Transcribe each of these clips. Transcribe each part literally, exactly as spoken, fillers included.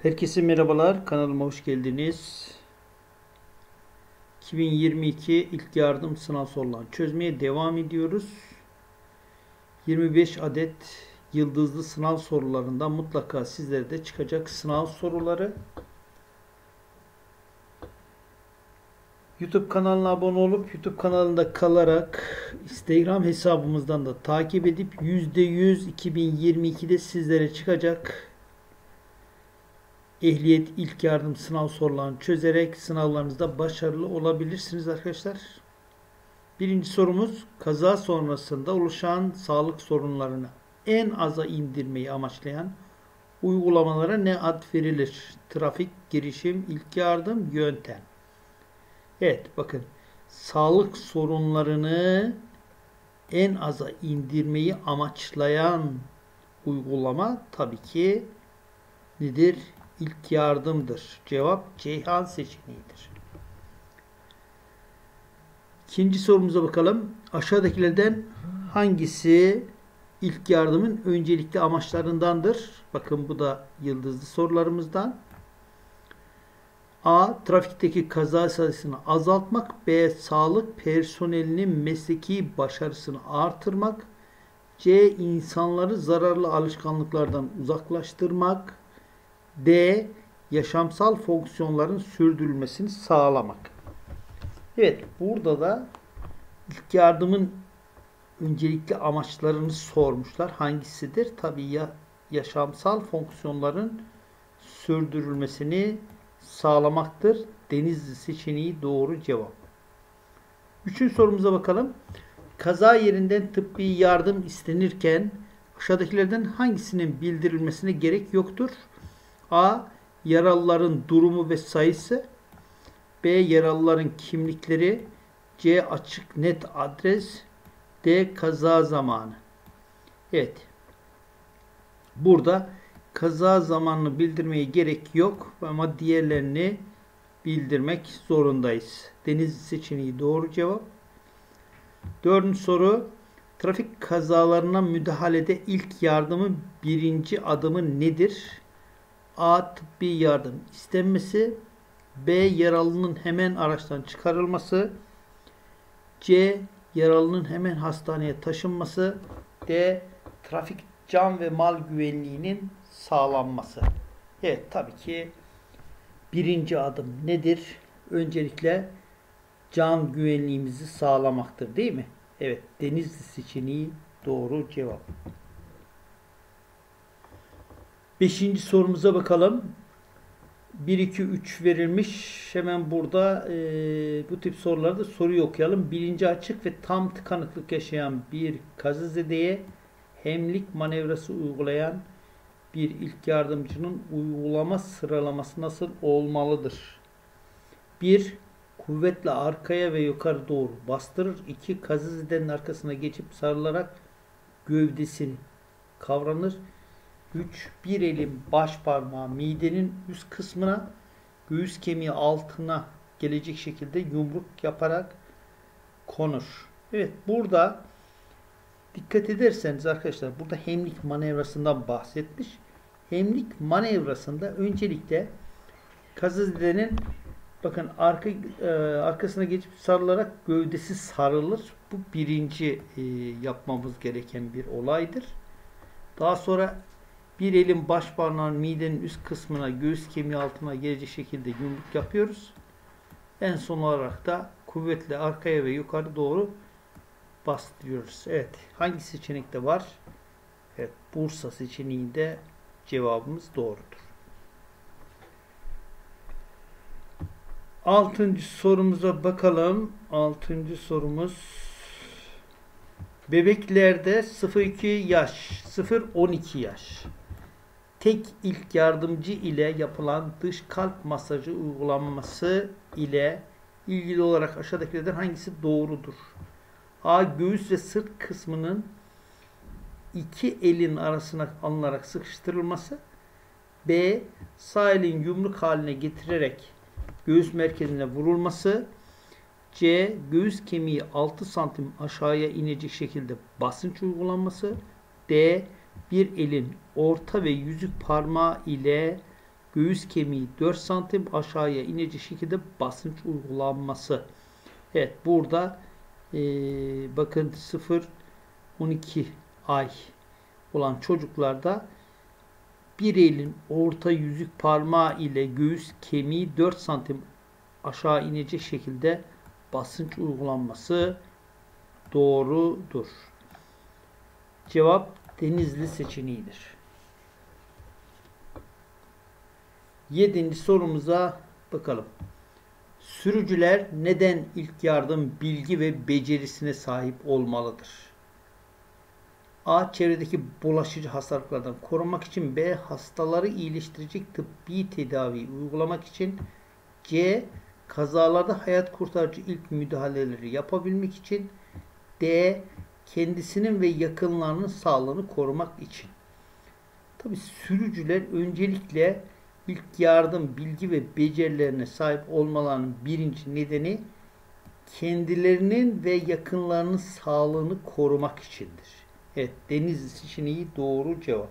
Herkese merhabalar, kanalıma hoş geldiniz. iki bin yirmi iki ilk yardım sınav sorularını çözmeye devam ediyoruz. yirmi beş adet yıldızlı sınav sorularından mutlaka sizlere de çıkacak sınav soruları. YouTube kanalına abone olup YouTube kanalında kalarak Instagram hesabımızdan da takip edip yüzde yüz iki bin yirmi ikide sizlere çıkacak ehliyet ilk yardım sınav sorularını çözerek sınavlarınızda başarılı olabilirsiniz arkadaşlar. Birinci sorumuz, kaza sonrasında oluşan sağlık sorunlarını en aza indirmeyi amaçlayan uygulamalara ne ad verilir? Trafik, girişim, ilk yardım, yöntem. Evet, bakın, sağlık sorunlarını en aza indirmeyi amaçlayan uygulama tabii ki nedir? İlk yardımdır. Cevap Ceyhan seçeneğidir. İkinci sorumuza bakalım. Aşağıdakilerden hangisi ilk yardımın öncelikli amaçlarındandır? Bakın, bu da yıldızlı sorularımızdan. A. Trafikteki kaza sayısını azaltmak. B. Sağlık personelinin mesleki başarısını artırmak. C. İnsanları zararlı alışkanlıklardan uzaklaştırmak. D. Yaşamsal fonksiyonların sürdürülmesini sağlamak. Evet, burada da ilk yardımın öncelikli amaçlarını sormuşlar. Hangisidir? Tabii ya yaşamsal fonksiyonların sürdürülmesini sağlamaktır. Denizli seçeneği doğru cevap. Üçüncü sorumuza bakalım. Kaza yerinden tıbbi yardım istenirken aşağıdakilerden hangisinin bildirilmesine gerek yoktur? A. Yaralıların durumu ve sayısı. B. Yaralıların kimlikleri. C. Açık net adres. D. Kaza zamanı. Evet. Burada kaza zamanını bildirmeye gerek yok ama diğerlerini bildirmek zorundayız. Denizli seçeneği doğru cevap. Dördüncü soru. Trafik kazalarına müdahalede ilk yardımın birinci adımı nedir? A. Tıbbi yardım istenmesi. B. Yaralının hemen araçtan çıkarılması. C. Yaralının hemen hastaneye taşınması. D. Trafik can ve mal güvenliğinin sağlanması. Evet, tabii ki birinci adım nedir? Öncelikle can güvenliğimizi sağlamaktır, değil mi? Evet, Denizli seçeneği doğru cevap. Beşinci sorumuza bakalım. bir, iki, üç verilmiş. Hemen burada e, bu tip sorularda soruyu okuyalım. Bilinci açık ve tam tıkanıklık yaşayan bir kazazedeye hemlik manevrası uygulayan bir ilk yardımcının uygulama sıralaması nasıl olmalıdır? bir. Kuvvetle arkaya ve yukarı doğru bastırır. iki. Kazazedenin arkasına geçip sarılarak gövdesini kavranır. üç. Bir elin baş parmağı midenin üst kısmına, göğüs kemiği altına gelecek şekilde yumruk yaparak konur. Evet, burada dikkat ederseniz arkadaşlar, burada hemlik manevrasından bahsetmiş. Hemlik manevrasında öncelikle kazazedenin bakın arka, e, arkasına geçip sarılarak gövdesi sarılır. Bu birinci e, yapmamız gereken bir olaydır. Daha sonra bir elin baş parmağının midenin üst kısmına, göğüs kemiği altına gelecek şekilde yumruk yapıyoruz. En son olarak da kuvvetle arkaya ve yukarı doğru bastırıyoruz. Evet, hangi seçenekte var? Evet, Bursa seçeneğinde cevabımız doğrudur. Altıncı sorumuza bakalım. Altıncı sorumuz, bebeklerde sıfır iki yaş, sıfır on iki yaş tek ilk yardımcı ile yapılan dış kalp masajı uygulanması ile ilgili olarak aşağıdakilerden hangisi doğrudur? A. Göğüs ve sırt kısmının iki elin arasına alınarak sıkıştırılması. B. Sağ elin yumruk haline getirerek göğüs merkezine vurulması. C. Göğüs kemiği altı santim aşağıya inecek şekilde basınç uygulanması. D. Bir elin orta ve yüzük parmağı ile göğüs kemiği dört santim aşağıya inecek şekilde basınç uygulanması. Evet, burada e, bakın sıfır on iki ay olan çocuklarda bir elin orta yüzük parmağı ile göğüs kemiği dört santim aşağı inecek şekilde basınç uygulanması doğrudur. Cevap Denizli seçeneğidir. Yedinci sorumuza bakalım. Sürücüler neden ilk yardım bilgi ve becerisine sahip olmalıdır? A. Çevredeki bulaşıcı hastalıklardan korunmak için. B. Hastaları iyileştirecek tıbbi tedavi uygulamak için. C. Kazalarda hayat kurtarıcı ilk müdahaleleri yapabilmek için. D. Kendisinin ve yakınlarının sağlığını korumak için. Tabii sürücüler öncelikle ilk yardım bilgi ve becerilerine sahip olmalarının birinci nedeni kendilerinin ve yakınlarının sağlığını korumak içindir. Evet, Denizli seçeneği doğru cevap.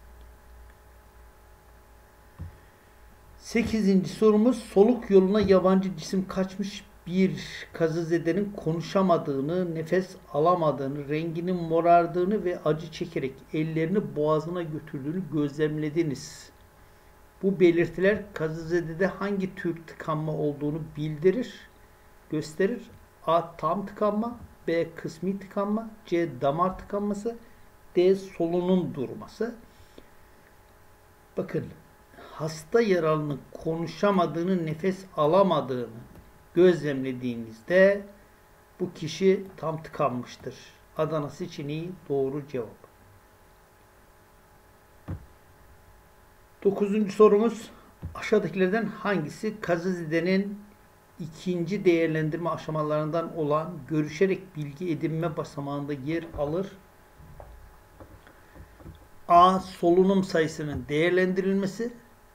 Sekizinci sorumuz, soluk yoluna yabancı cisim kaçmış bir kazazedenin konuşamadığını, nefes alamadığını, renginin morardığını ve acı çekerek ellerini boğazına götürdüğünü gözlemlediniz. Bu belirtiler kazazedede hangi tür tıkanma olduğunu bildirir, gösterir? A. Tam tıkanma, B. Kısmi tıkanma, C. Damar tıkanması, D. Solunum durması. Bakın, hasta yaralının konuşamadığını, nefes alamadığını gözlemlediğinizde bu kişi tam tıkanmıştır. Adana seçeneği doğru cevap. Dokuzuncu sorumuz, aşağıdakilerden hangisi kazazedenin ikinci değerlendirme aşamalarından olan görüşerek bilgi edinme basamağında yer alır? A. Solunum sayısının değerlendirilmesi,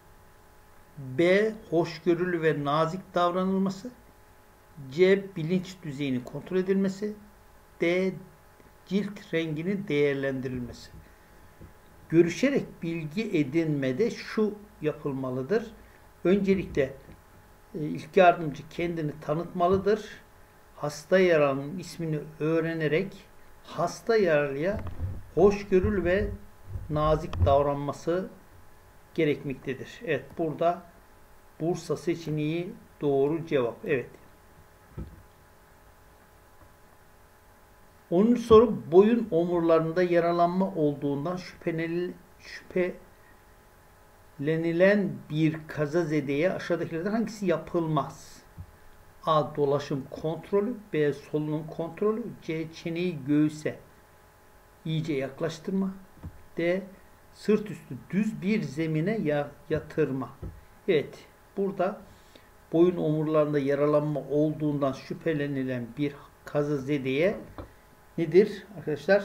B. Hoşgörülü ve nazik davranılması, C. Bilinç düzeyinin kontrol edilmesi, D. Cilt renginin değerlendirilmesi. Görüşerek bilgi edinmede şu yapılmalıdır. Öncelikle ilk yardımcı kendini tanıtmalıdır. Hasta yaralının ismini öğrenerek hasta yaralıya hoşgörülü ve nazik davranması gerekmektedir. Evet, burada Bursa seçeneği doğru cevap. Evet. onuncu soru, boyun omurlarında yaralanma olduğundan şüphelenilen bir kazazedeye aşağıdakilerden hangisi yapılmaz? A. Dolaşım kontrolü, B. Solunum kontrolü, C. Çeneyi göğüse iyice yaklaştırma, D. Sırt üstü düz bir zemine yatırma. Evet, burada boyun omurlarında yaralanma olduğundan şüphelenilen bir kazazedeye nedir arkadaşlar?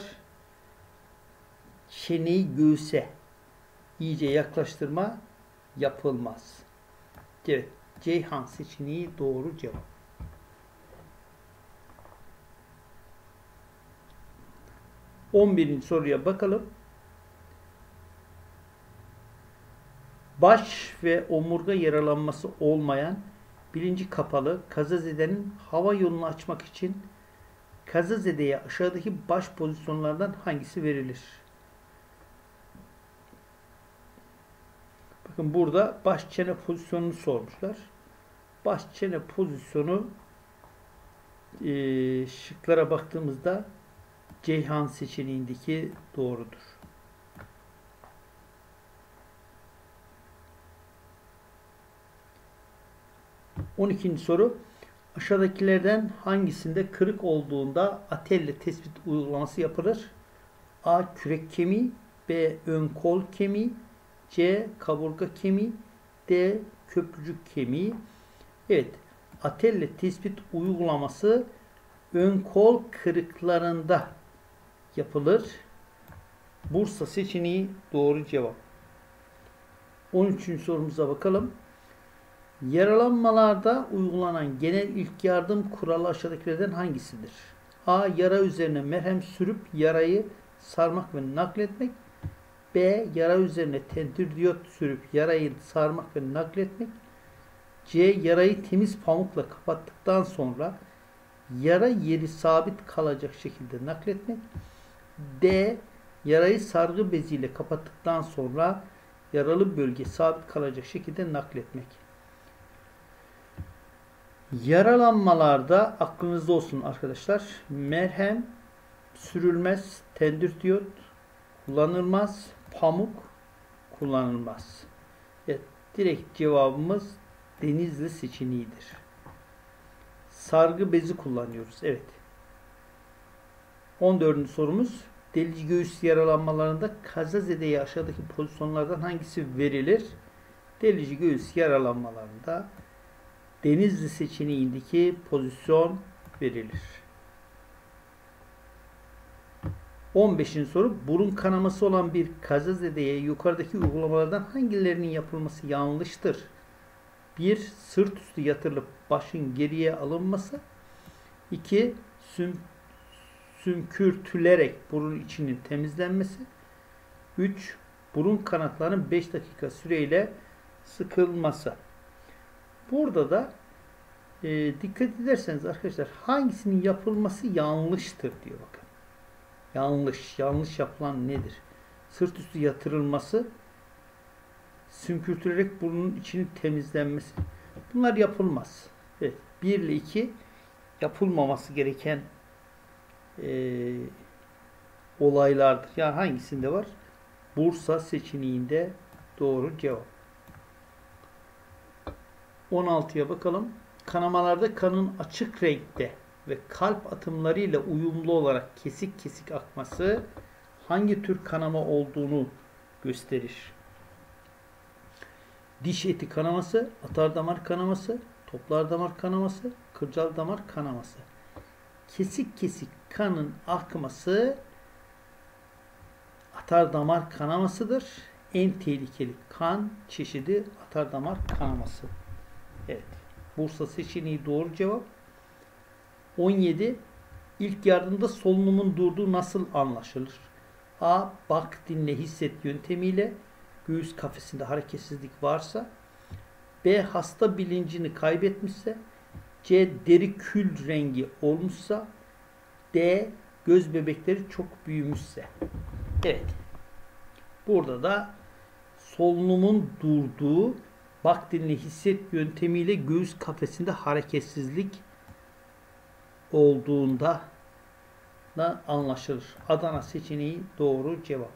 Çeneyi göğüse iyice yaklaştırma yapılmaz. Evet, Ceyhan seçeneği doğru cevap. on birinci soruya bakalım. Baş ve omurga yaralanması olmayan bilinci kapalı kazazedenin hava yolunu açmak için kazazedeye aşağıdaki baş pozisyonlardan hangisi verilir? Bakın burada baş çene pozisyonunu sormuşlar. Baş çene pozisyonu e, şıklara baktığımızda Ceyhan seçeneğindeki doğrudur. on ikinci soru. Aşağıdakilerden hangisinde kırık olduğunda atelle tespit uygulaması yapılır? A. Kürek kemiği, B. Ön kol kemiği, C. Kaburga kemiği, D. Köprücük kemiği. Evet, atelle tespit uygulaması ön kol kırıklarında yapılır. Bursa seçeneği doğru cevap. on üçüncü sorumuza bakalım. Yaralanmalarda uygulanan genel ilk yardım kuralı aşağıdakilerden hangisidir? A. Yara üzerine merhem sürüp yarayı sarmak ve nakletmek. B. Yara üzerine tendür diyot sürüp yarayı sarmak ve nakletmek. C. Yarayı temiz pamukla kapattıktan sonra yara yeri sabit kalacak şekilde nakletmek. D. Yarayı sargı beziyle kapattıktan sonra yaralı bölge sabit kalacak şekilde nakletmek. Yaralanmalarda aklınızda olsun arkadaşlar. Merhem sürülmez, tendür diyot kullanılmaz, pamuk kullanılmaz. Evet, direkt cevabımız Denizli seçeneğidir. Sargı bezi kullanıyoruz. Evet. on dördüncü sorumuz. Delici göğüs yaralanmalarında kazazedeye aşağıdaki pozisyonlardan hangisi verilir? Delici göğüs yaralanmalarında Denizli seçeneğindeki pozisyon verilir. on beşinci soru. Burun kanaması olan bir kazazedeye yukarıdaki uygulamalardan hangilerinin yapılması yanlıştır? bir. Sırt üstü yatırılıp başın geriye alınması. iki. Süm, sümkürtülerek burun içinin temizlenmesi. üç. Burun kanatlarının beş dakika süreyle sıkılması. Burada da e, dikkat ederseniz arkadaşlar hangisinin yapılması yanlıştır diyor bakın. Yanlış. Yanlış yapılan nedir? Sırt üstü yatırılması, sümkürtülerek burnun içinin temizlenmesi. Bunlar yapılmaz. Evet. bir ile iki yapılmaması gereken e, olaylardır. Yani hangisinde var? Bursa seçeneğinde doğru cevap. on altıya bakalım. Kanamalarda kanın açık renkte ve kalp atımlarıyla uyumlu olarak kesik kesik akması hangi tür kanama olduğunu gösterir? Diş eti kanaması, atardamar kanaması, toplar damar kanaması, kılcal damar kanaması. Kesik kesik kanın akması atardamar kanamasıdır. En tehlikeli kan çeşidi atardamar kanaması. Evet. Bursa seçeneği doğru cevap. on yedi. İlk yardımda solunumun durduğu nasıl anlaşılır? A. Bak, dinle, hisset yöntemiyle göğüs kafesinde hareketsizlik varsa. B. Hasta bilincini kaybetmişse. C. Deri kül rengi olmuşsa. D. Göz bebekleri çok büyümüşse. Evet. Burada da solunumun durduğu, bak, dinle, hisset yöntemiyle göğüs kafesinde hareketsizlik olduğunda da anlaşılır. Adana seçeneği doğru cevap.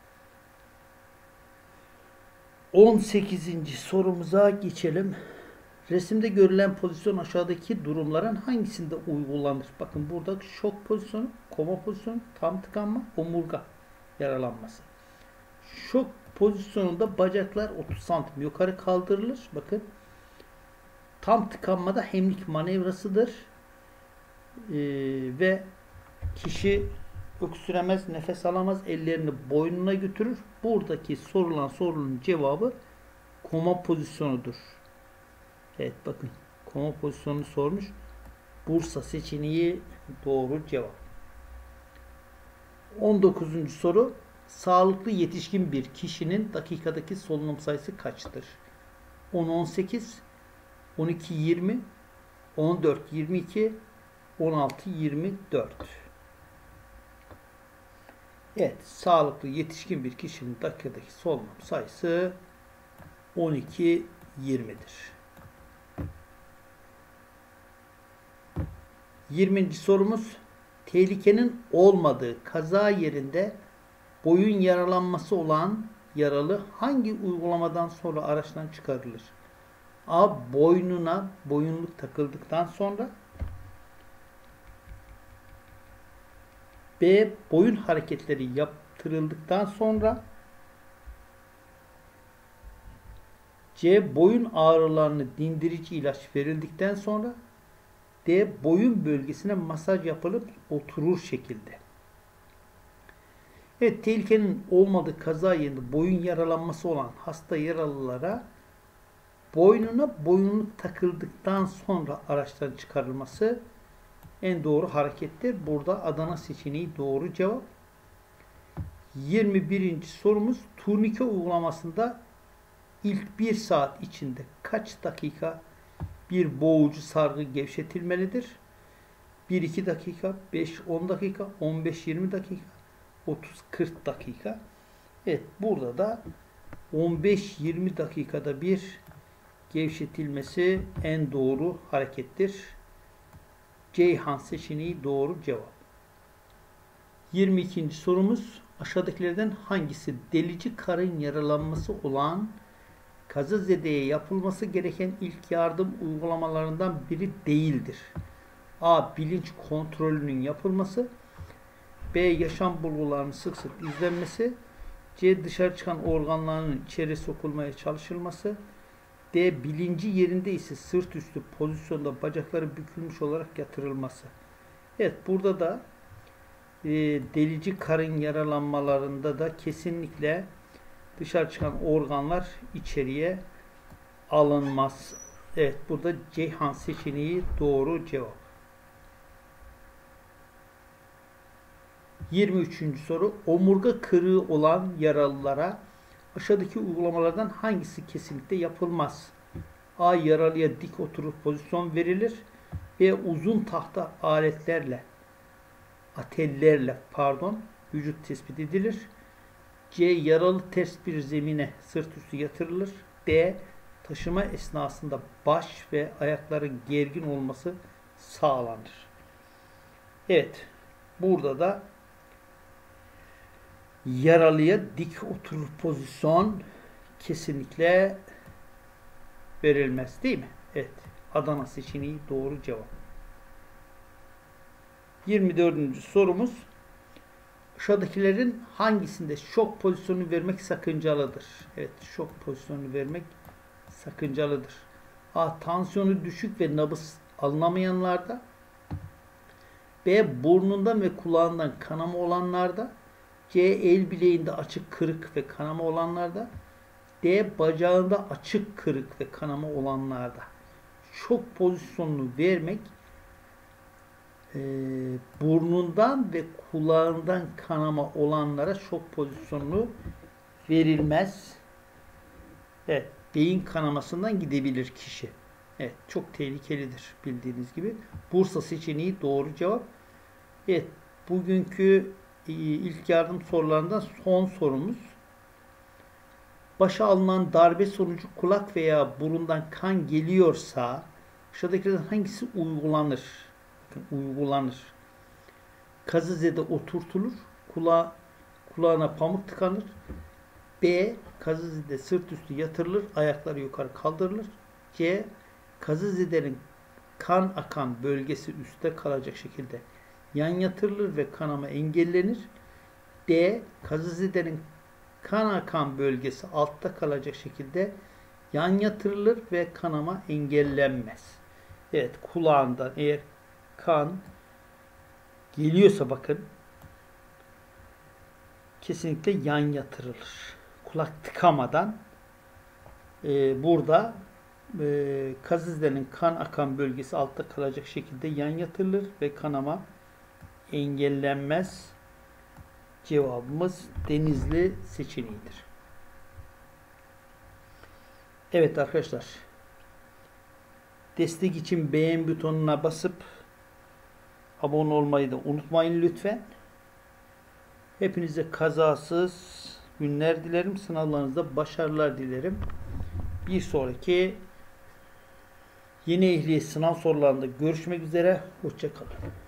on sekizinci sorumuza geçelim. Resimde görülen pozisyon aşağıdaki durumların hangisinde uygulanır? Bakın burada şok pozisyonu, koma pozisyonu, tam tıkanma, omurga yaralanması. Şok pozisyonunda bacaklar otuz santim yukarı kaldırılır. Bakın. Tam tıkanmada hemlik manevrasıdır. Ee, ve kişi öksüremez, nefes alamaz, ellerini boynuna götürür. Buradaki sorulan sorunun cevabı koma pozisyonudur. Evet bakın. Koma pozisyonunu sormuş. Bursa seçeneği doğru cevap. on dokuzuncu soru. Sağlıklı yetişkin bir kişinin dakikadaki solunum sayısı kaçtır? on on sekiz, on iki yirmi, on dört yirmi iki, on altı yirmi dört. Evet, sağlıklı yetişkin bir kişinin dakikadaki solunum sayısı on iki yirmidir. yirminci sorumuz. Tehlikenin olmadığı kaza yerinde boyun yaralanması olan yaralı hangi uygulamadan sonra araçtan çıkarılır? A. Boynuna boyunluk takıldıktan sonra. B. Boyun hareketleri yaptırıldıktan sonra. C. Boyun ağrılarını dindirici ilaç verildikten sonra. D. Boyun bölgesine masaj yapılıp oturur şekilde. Evet, tehlikenin olmadığı kaza yerinde boyun yaralanması olan hasta yaralılara boynuna boyunluk takıldıktan sonra araçtan çıkarılması en doğru harekettir. Burada Adana seçeneği doğru cevap. yirmi birinci sorumuz turnike uygulamasında ilk bir saat içinde kaç dakika bir boğucu sargı gevşetilmelidir? bir iki dakika, beş on dakika, on beş yirmi dakika, otuz kırk dakika. Evet, burada da on beş yirmi dakikada bir gevşetilmesi en doğru harekettir. Ceyhan seçeneği doğru cevap. yirmi ikinci sorumuz aşağıdakilerden hangisi delici karın yaralanması olan kazazedeye yapılması gereken ilk yardım uygulamalarından biri değildir? A. Bilinç kontrolünün yapılması. B. Yaşam bulgularının sık sık izlenmesi. C. Dışarı çıkan organlarının içeri sokulmaya çalışılması. D. Bilinci yerinde ise sırt üstü pozisyonda bacakları bükülmüş olarak yatırılması. Evet, burada da e, delici karın yaralanmalarında da kesinlikle dışarı çıkan organlar içeriye alınmaz. Evet, burada Ceyhan seçeneği doğru cevap. yirmi üçüncü soru. Omurga kırığı olan yaralılara aşağıdaki uygulamalardan hangisi kesinlikle yapılmaz? A. Yaralıya dik oturup pozisyon verilir. B. Uzun tahta aletlerle, atellerle pardon, vücut tespit edilir. C. Yaralı ters bir zemine sırt üstü yatırılır. D. Taşıma esnasında baş ve ayakların gergin olması sağlanır. Evet, burada da yaralıya dik oturur pozisyon kesinlikle verilmez, değil mi? Evet. Adana seçeneği doğru cevap. yirmi dördüncü sorumuz. Aşağıdakilerin hangisinde şok pozisyonu vermek sakıncalıdır? Evet, şok pozisyonu vermek sakıncalıdır. A. Tansiyonu düşük ve nabız alınamayanlarda. B. Burnundan ve kulağından kanama olanlarda. C. El bileğinde açık kırık ve kanama olanlarda. D. Bacağında açık kırık ve kanama olanlarda. Şok pozisyonunu vermek e, burnundan ve kulağından kanama olanlara şok pozisyonunu verilmez. Evet, beyin kanamasından gidebilir kişi. Evet, çok tehlikelidir bildiğiniz gibi. Bursa seçeneği doğru cevap. Evet, bugünkü ilk yardım sorularından son sorumuz. Başa alınan darbe sonucu kulak veya burundan kan geliyorsa aşağıdakilerden hangisi uygulanır? Bakın, uygulanır. Kazazede oturtulur. Kulağı, kulağına pamuk tıkanır. B. Kazazede sırt üstü yatırılır. Ayakları yukarı kaldırılır. C. Kazazedenin kan akan bölgesi üstte kalacak şekilde yan yatırılır ve kanama engellenir. D. Kazazedenin kan akan bölgesi altta kalacak şekilde yan yatırılır ve kanama engellenmez. Evet, kulağından eğer kan geliyorsa bakın kesinlikle yan yatırılır. Kulak tıkamadan e, burada e, kazazedenin kan akan bölgesi altta kalacak şekilde yan yatırılır ve kanama engellenmez. Cevabımız Denizli seçeneğidir. Evet arkadaşlar, destek için beğen butonuna basıp abone olmayı da unutmayın lütfen. Hepinize kazasız günler dilerim. Sınavlarınızda başarılar dilerim. Bir sonraki yeni ehliyet sınav sorularında görüşmek üzere. Hoşça kalın.